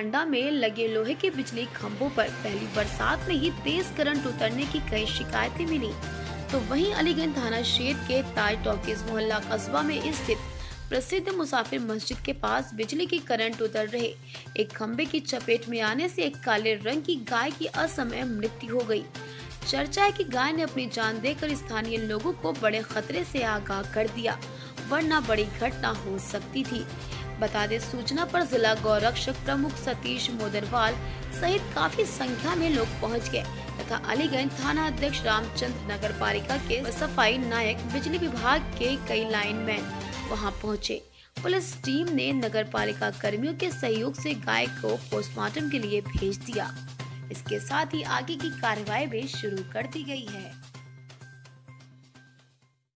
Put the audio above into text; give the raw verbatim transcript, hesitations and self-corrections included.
टांडा में लगे लोहे के बिजली खंभों पर पहली बरसात में ही तेज करंट उतरने की कई शिकायतें मिली। तो वहीं अलीगंज थाना क्षेत्र के ताज टॉकीज मोहल्ला कस्बा में स्थित प्रसिद्ध मुसाफिर मस्जिद के पास बिजली की करंट उतर रहे एक खंभे की चपेट में आने से एक काले रंग की गाय की असमय मृत्यु हो गई। चर्चा है कि गाय ने अपनी जान देकर स्थानीय लोगों को बड़े खतरे से आगाह कर दिया, वरना बड़ी घटना हो सकती थी। बता दें, सूचना पर जिला गौरक्षक प्रमुख सतीश मोदरवाल सहित काफी संख्या में लोग पहुंच गए तथा अलीगंज थाना अध्यक्ष रामचंद्र, नगर पालिका के सफाई नायक, बिजली विभाग के कई लाइनमैन वहां पहुंचे। पुलिस टीम ने नगर पालिका कर्मियों के सहयोग से गाय को पोस्टमार्टम के लिए भेज दिया। इसके साथ ही आगे की कार्रवाई भी शुरू कर दी गई है।